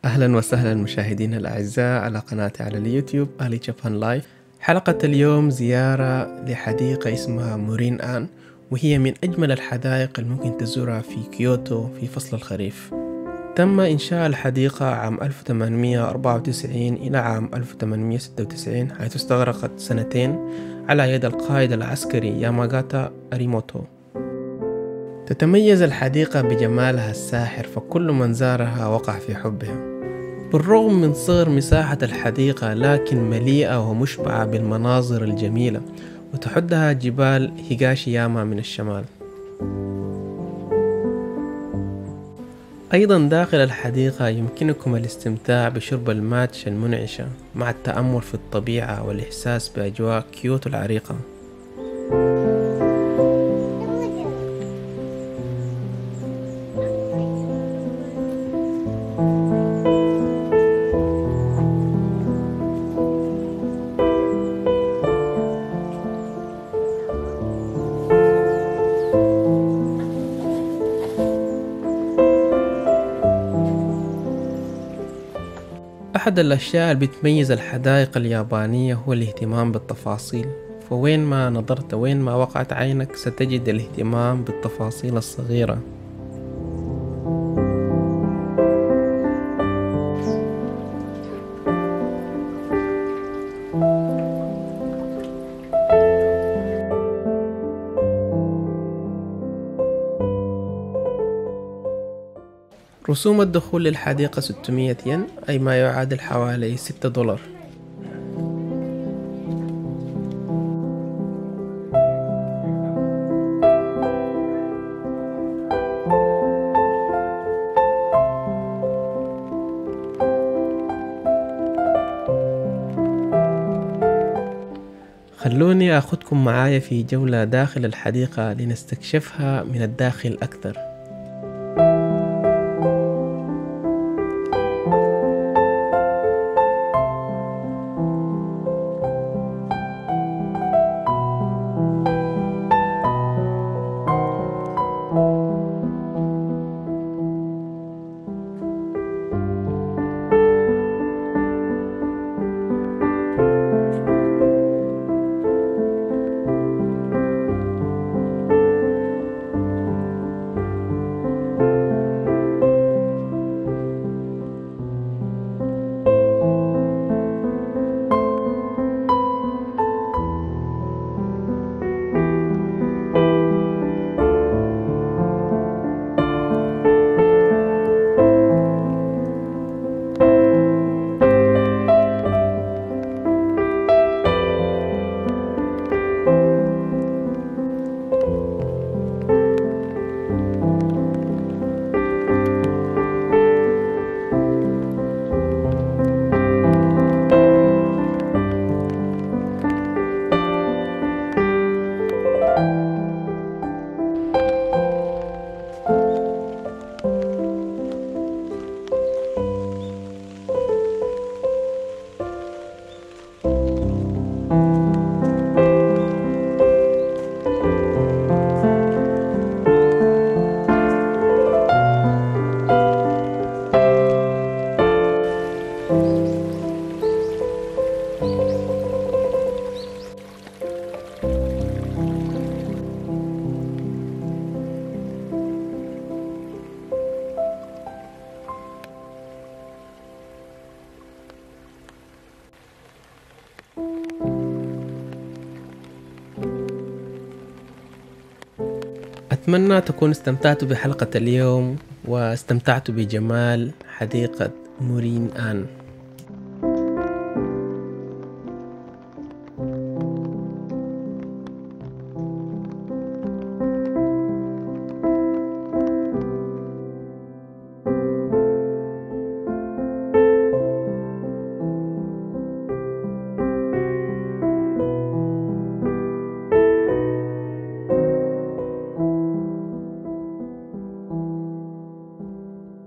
أهلا وسهلا مشاهدينا الأعزاء على قناتي على اليوتيوب آلي جابان لايف. حلقة اليوم زيارة لحديقة اسمها مورين آن، وهي من أجمل الحدائق الممكن تزورها في كيوتو في فصل الخريف. تم إنشاء الحديقة عام 1894 إلى عام 1896، حيث استغرقت سنتين على يد القائد العسكري ياماغاتا أريموتو. تتميز الحديقة بجمالها الساحر، فكل من زارها وقع في حبها. بالرغم من صغر مساحة الحديقة، لكن مليئة ومشبعة بالمناظر الجميلة، وتحدها جبال هيغاشياما من الشمال. أيضا داخل الحديقة يمكنكم الاستمتاع بشرب الماتش المنعشة مع التأمل في الطبيعة والإحساس بأجواء كيوتو العريقة. أحد الأشياء اللي بتميز الحدائق اليابانية هو الاهتمام بالتفاصيل، فوين ما نظرت وين ما وقعت عينك ستجد الاهتمام بالتفاصيل الصغيرة. رسوم الدخول للحديقة 600 ين، أي ما يعادل حوالي $6. خلوني أخذكم معايا في جولة داخل الحديقة لنستكشفها من الداخل أكثر. أتمنى تكونوا استمتعتوا بحلقة اليوم واستمتعتوا بجمال حديقة مورين آن.